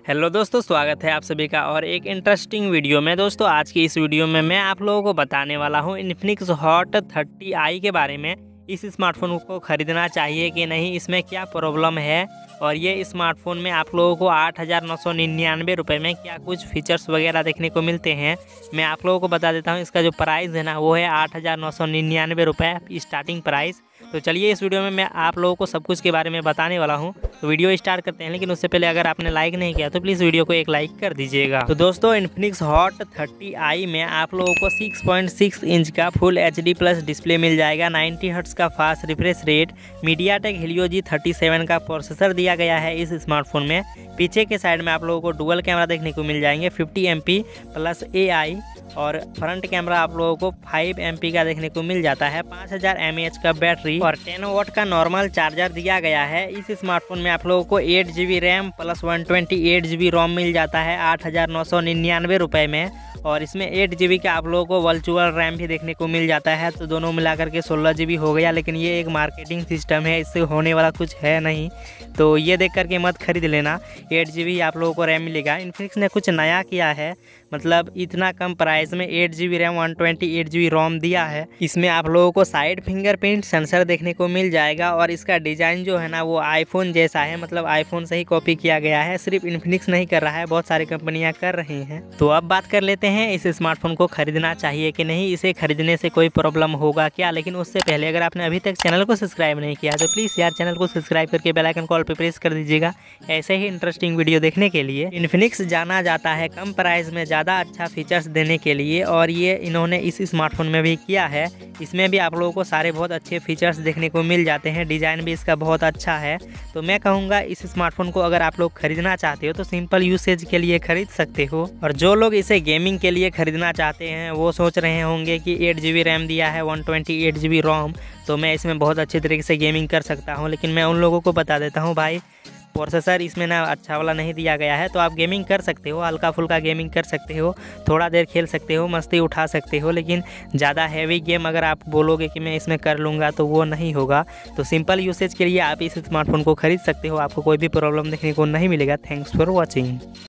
Hello दोस्तों, स्वागत है आप सभी का और एक इंटरेस्टिंग वीडियो में। दोस्तों आज की इस वीडियो में मैं आप लोगों को बताने वाला हूं इन्फिनिक्स हॉट 30i के बारे में। इस स्मार्टफोन को ख़रीदना चाहिए कि नहीं, इसमें क्या प्रॉब्लम है और ये स्मार्टफोन में आप लोगों को 8,999 रुपये में क्या कुछ फीचर्स वगैरह देखने को मिलते हैं, मैं आप लोगों को बता देता हूँ। इसका जो प्राइस है ना वो है 8,999 रुपये स्टार्टिंग प्राइस। तो चलिए इस वीडियो में मैं आप लोगों को सब कुछ के बारे में बताने वाला हूं। तो वीडियो स्टार्ट करते हैं, लेकिन उससे पहले अगर आपने लाइक नहीं किया तो प्लीज़ वीडियो को एक लाइक कर दीजिएगा। तो दोस्तों इन्फिनिक्स हॉट 30i में आप लोगों को 6.6 इंच का फुल HD+ डिस्प्ले मिल जाएगा, 90 हर्ट्ज का fast refresh rate, MediaTek Helio G37 का प्रोसेसर दिया गया है इस स्मार्टफोन में। पीछे के साइड में आप लोगों को डुअल कैमरा देखने को मिल जाएंगे 50 MP प्लस AI, और फ्रंट कैमरा आप लोगों को 5 MP का देखने को मिल जाता है। 5000 mAh का बैटरी और 10 वाट का नॉर्मल चार्जर दिया गया है। इस स्मार्टफोन में आप लोगों को 8 GB RAM plus 128 GB ROM मिल जाता है 8,999 रुपये में, और इसमें 8 GB का आप लोगों को वर्चुअल रैम भी देखने को मिल जाता है। तो दोनों मिलाकर के 16 GB हो गया, लेकिन ये एक मार्केटिंग सिस्टम है, इससे होने वाला कुछ है नहीं, तो ये देख करके मत खरीद लेना। 8 GB आप लोगों को रैम मिलेगा। इन्फिनिक्स ने कुछ नया किया है, मतलब इतना कम प्राइस में 8 GB रैम 128 GB रोम दिया है। इसमें आप लोगों को साइड फिंगरप्रिंट सेंसर देखने को मिल जाएगा, और इसका डिज़ाइन जो है ना वो आईफोन जैसा है, मतलब आईफोन से ही कॉपी किया गया है। सिर्फ इन्फिनिक्स नहीं कर रहा है, बहुत सारी कंपनियां कर रही हैं। तो अब बात कर लेते हैं इस स्मार्टफोन को खरीदना चाहिए कि नहीं, इसे खरीदने से कोई प्रॉब्लम होगा क्या। लेकिन उससे पहले अगर आपने अभी तक चैनल को सब्सक्राइब नहीं किया तो प्लीज़ यार चैनल को सब्सक्राइब करके बेल आइकन कॉल पे प्रेस कर दीजिएगा, ऐसे ही इंटरेस्टिंग वीडियो देखने के लिए। इन्फिनिक्स जाना जाता है कम प्राइस में ज़्यादा अच्छा फीचर्स देने के लिए, और ये इन्होंने इस स्मार्टफोन में भी किया है। इसमें भी आप लोगों को सारे बहुत अच्छे फीचर्स देखने को मिल जाते हैं, डिज़ाइन भी इसका बहुत अच्छा है। तो मैं कहूँगा इस स्मार्टफोन को अगर आप लोग खरीदना चाहते हो तो सिंपल यूसेज के लिए खरीद सकते हो, और जो लोग इसे गेमिंग के लिए खरीदना चाहते हैं वो सोच रहे होंगे कि 8 GB रैम दिया है 128 GB रोम, तो मैं इसमें बहुत अच्छे तरीके से गेमिंग कर सकता हूँ। लेकिन मैं उन लोगों को बता देता हूँ भाई, प्रोसेसर इसमें ना अच्छा वाला नहीं दिया गया है। तो आप गेमिंग कर सकते हो, हल्का फुल्का गेमिंग कर सकते हो, थोड़ा देर खेल सकते हो, मस्ती उठा सकते हो, लेकिन ज़्यादा हैवी गेम अगर आप बोलोगे कि मैं इसमें कर लूँगा तो वो नहीं होगा। तो सिंपल यूसेज के लिए आप इस स्मार्टफोन को खरीद सकते हो, आपको कोई भी प्रॉब्लम देखने को नहीं मिलेगा। Thanks for watching.